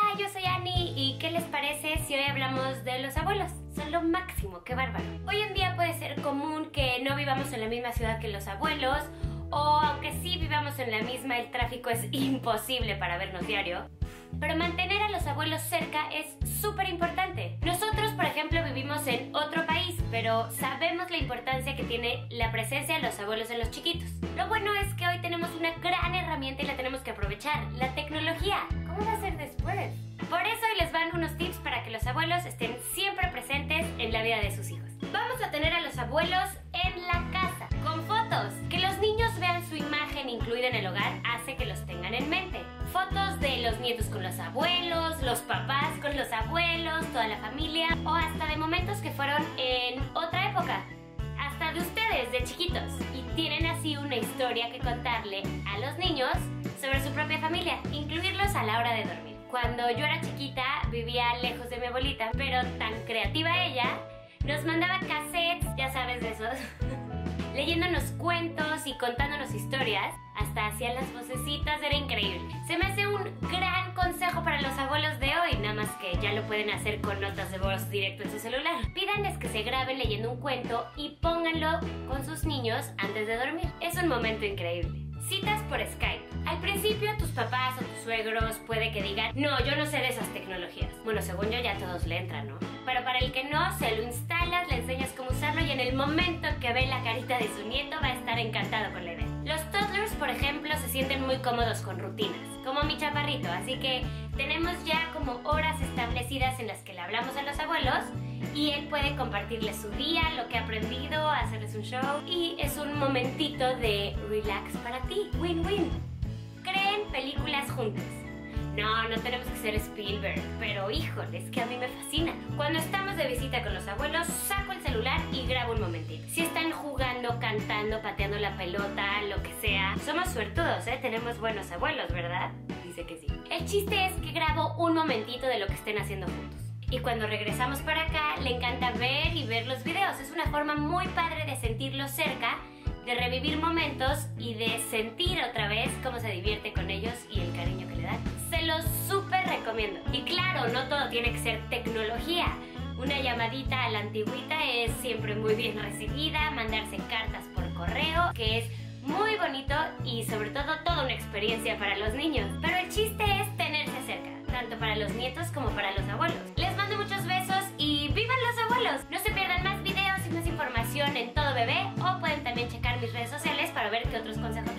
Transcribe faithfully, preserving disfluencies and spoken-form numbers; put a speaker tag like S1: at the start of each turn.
S1: Hola, yo soy Ani y ¿qué les parece si hoy hablamos de los abuelos? Son lo máximo, qué bárbaro. Hoy en día puede ser común que no vivamos en la misma ciudad que los abuelos, o aunque sí vivamos en la misma, el tráfico es imposible para vernos diario. Pero mantener a los abuelos cerca es súper importante. Nosotros, por ejemplo, vivimos en otro país, pero sabemos la importancia que tiene la presencia de los abuelos en los chiquitos. Lo bueno es que hoy tenemos una gran herramienta y la tenemos que aprovechar, la tecnología. ¿Cómo va a ser después? Por eso hoy les van unos tips para que los abuelos estén siempre presentes en la vida de sus hijos. Vamos a tener a los abuelos en la casa, con fotos. Que los niños vean su imagen incluida en el hogar hace que los tengan en mente. Fotos de los nietos con los abuelos, los papás con los abuelos, toda la familia, o hasta de momentos que fueron en otra época. Hasta de ustedes, de chiquitos. Y tienen así una historia que contarle a los niños sobre su propia familia, incluirlos a la hora de dormir. Cuando yo era chiquita, vivía lejos de mi abuelita, pero tan creativa ella, nos mandaba cassettes, ya sabes de esos, leyéndonos cuentos y contándonos historias, hasta hacía las vocecitas, era increíble. Se me hace un gran consejo para los abuelos de hoy, nada más que ya lo pueden hacer con notas de voz directo en su celular. Pídanles que se graben leyendo un cuento y pónganlo con sus niños antes de dormir. Es un momento increíble. Citas por Skype. Al principio tus papás o tus suegros puede que digan, no, yo no sé de esas tecnologías. Bueno, según yo ya todos le entran, ¿no? Pero para el que no, se lo instalas, le enseñas cómo usarlo y en el momento que ve la carita de su nieto va a estar encantado con la idea. Los toddlers, por ejemplo, se sienten muy cómodos con rutinas, como mi chaparrito, así que tenemos ya como horas establecidas en las que le hablamos a los abuelos y él puede compartirles su día, lo que ha aprendido, hacerles un show y es un momentito de relax para ti, win-win. Creen películas juntos. No, no tenemos que ser Spielberg, pero híjole, es que a mí me fascina. Cuando estamos de visita con los abuelos, saco el celular y grabo un momentito. Si están jugando, cantando, pateando la pelota, lo que sea, somos suertudos, ¿eh? Tenemos buenos abuelos, ¿verdad? Dice que sí. El chiste es que grabo un momentito de lo que estén haciendo juntos. Y cuando regresamos para acá, le encanta ver y ver los videos. Es una forma muy padre de sentirlos cerca, de revivir momentos y de sentir otra vez cómo se divierte con ellos y el cariño que le dan. Se los súper recomiendo. Y claro, no todo tiene que ser tecnología. Una llamadita a la antigüita es siempre muy bien recibida, mandarse cartas por correo, que es muy bonito y sobre todo toda una experiencia para los niños. Pero el chiste es tenerse cerca, tanto para los nietos como para los abuelos. Les mando muchos besos y ¡vivan los abuelos! No se pierdan más videos y más información en Todo Bebé, o pueden también checar mis redes sociales para ver qué otros consejos